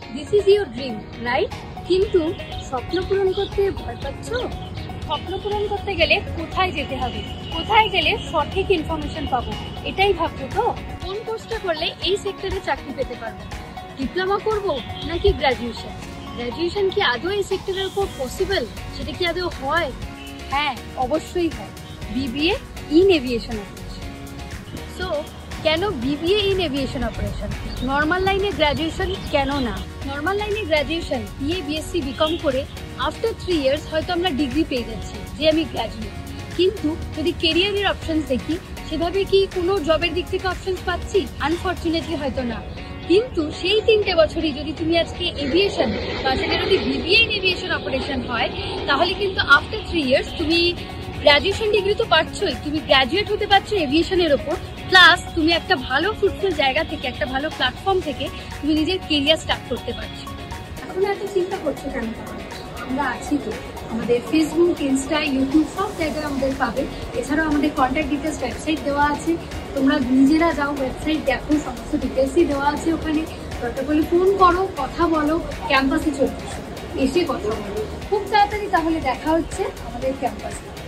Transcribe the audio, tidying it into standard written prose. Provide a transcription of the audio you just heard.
This is your dream, right? কিন্তু স্বপ্ন পূরণ করতে ভয় পাচ্ছ? স্বপ্ন পূরণ করতে গেলে কোথায় যেতে হবে, কোথায় গেলে সঠিক ইনফরমেশন পাবো, এটাই ভাবছো তো? কোন কোর্সটা করলে এই সেক্টরে চাকরি পেতে পারবো? ডিপ্লোমা করব নাকি গ্র্যাজুয়েশন? গ্র্যাজুয়েশন কি আদৌ এই সেক্টরের উপর পসিবল? সেটা কি আদৌ হয়? হ্যাঁ, অবশ্যই হয়। BBA in aviation operation. So কেন BBA in aviation operation? Normal লাইনে গ্র্যাজুয়েশন কেন না? নর্মাল লাইনে গ্র্যাজুয়েশন বিএ বিএসসি বিকম করে আফটার 3 ইয়ার্স হয়তো আমরা ডিগ্রি পেয়ে যাচ্ছি যে আমি গ্র্যাজুয়েট। কিন্তু যদি কেরিয়ারের অপশনস দেখি, সেভাবে কি কোনো জবের দিক থেকে অপশনস পাচ্ছি? আনফর্চুনেটলি হয়তো না। কিন্তু সেই 3টে বছরই যদি তুমি আজকে এভিয়েশন বা সেটা যদি বিবিএ ইন এভিয়েশন অপারেশন হয়, তাহলে কিন্তু আফটার 3 ইয়ার্স তুমি গ্র্যাজুয়েশন ডিগ্রি তো পাচ্ছই, তুমি গ্র্যাজুয়েট হতে পারছো এভিয়েশনের ওপর, প্লাস তুমি একটা ভালো ফ্রুটফুল জায়গা থেকে, একটা ভালো প্ল্যাটফর্ম থেকে তুমি নিজের কেরিয়ার স্টার্ট করতে পারছো। এখন এত চিন্তা করছো কেন? আমরা আছি তো, আমাদের ফেসবুক, ইনস্টা, ইউটিউব সব জায়গায় আমাদের পাবে। এছাড়াও আমাদের কন্ট্যাক্ট ডিটেলস ওয়েবসাইট দেওয়া আছে, তোমরা নিজেরা যাও ওয়েবসাইট দেখো, সমস্ত ডিটেলসই দেওয়া আছে ওখানে। দরকার পড়লে ফোন করো, কথা বলো, ক্যাম্পাসে চলে এসে কথা বলো। খুব তাড়াতাড়ি তাহলে দেখা হচ্ছে আমাদের ক্যাম্পাসে।